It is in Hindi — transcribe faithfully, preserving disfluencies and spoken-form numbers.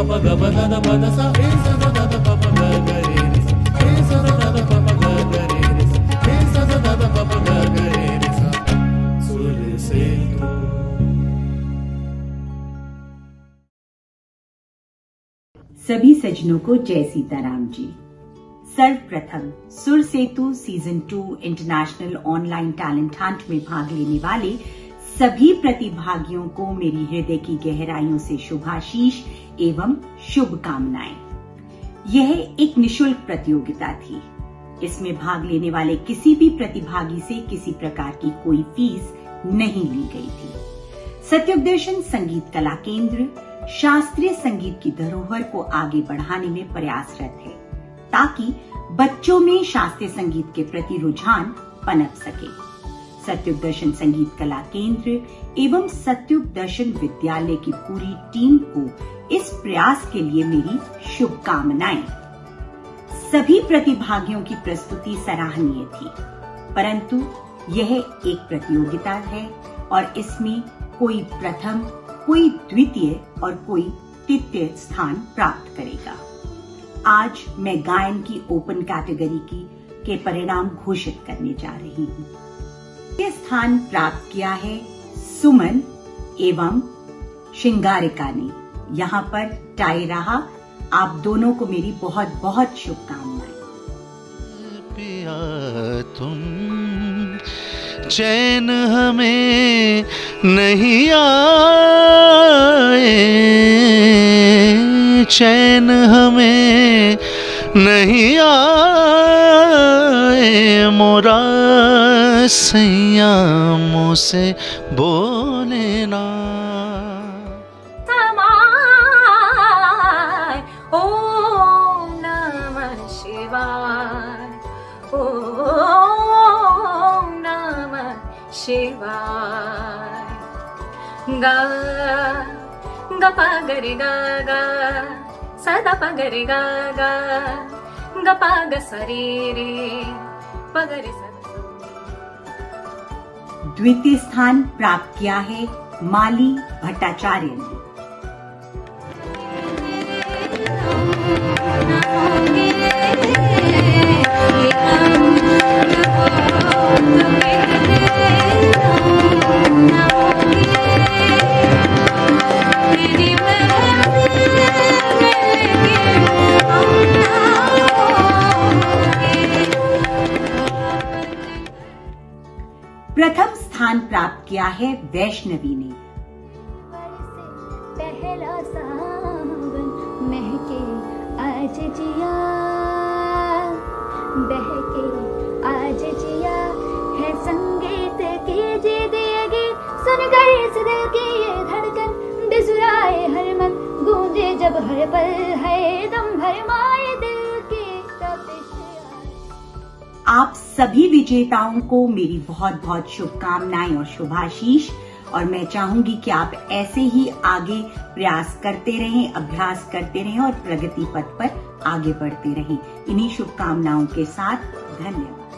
pa ga pa da da pa da sa re sa da da da pa pa ga ga re re sa re sa da da da pa pa ga ga re re sa re sa da da da pa pa ga ga re re sa सुर से तू। सभी सज्जनों को जय सीताराम जी। सर्वप्रथम Sur Setu season two international online talent hunt में भाग लेने वाले सभी प्रतिभागियों को मेरी हृदय की गहराइयों से शुभाशीष एवं शुभकामनाएं। यह एक निशुल्क प्रतियोगिता थी। इसमें भाग लेने वाले किसी भी प्रतिभागी से किसी प्रकार की कोई फीस नहीं ली गई थी। सत्युग दर्शन संगीत कला केंद्र शास्त्रीय संगीत की धरोहर को आगे बढ़ाने में प्रयासरत है, ताकि बच्चों में शास्त्रीय संगीत के प्रति रुझान पनप सके। सत्युग दर्शन संगीत कला केंद्र एवं सत्युग दर्शन विद्यालय की पूरी टीम को इस प्रयास के लिए मेरी शुभकामनाएं। सभी प्रतिभागियों की प्रस्तुति सराहनीय थी, परंतु यह एक प्रतियोगिता है और इसमें कोई प्रथम, कोई द्वितीय और कोई तृतीय स्थान प्राप्त करेगा। आज मैं गायन की ओपन कैटेगरी की के परिणाम घोषित करने जा रही हूँ। ये स्थान प्राप्त किया है सुमन एवं श्रृंगारिका ने। यहाँ पर टाई रहा। आप दोनों को मेरी बहुत बहुत शुभकामनाएं। पिया तुम चैन हमें नहीं आए, चैन हमें नहीं आए, मोरा सैया मुँह से बोले ना। ओम नमः शिवाय, ओम नमः शिवाय। गा गा पा गा रे गा गा सा दा पा गा रे गा गा गा पा गा सा रे रे पा गा रे सा। द्वितीय स्थान प्राप्त किया है माली भट्टाचार्य ने। प्रथम स्थान प्राप्त किया है वैष्णवी ने। पहला सावन महके आज जिया, बहके आज जिया है संगीत की जी दिएगी, सुन गई इस दिल की ये धड़कन, बिसुराए हर मन, गूंजे जब हर पल, है दम भर माए दिल की तपिश। आप सभी विजेताओं को मेरी बहुत बहुत शुभकामनाएं और शुभाशीष। और मैं चाहूंगी कि आप ऐसे ही आगे प्रयास करते रहें, अभ्यास करते रहें और प्रगति पथ पर आगे बढ़ते रहें। इन्हीं शुभकामनाओं के साथ धन्यवाद।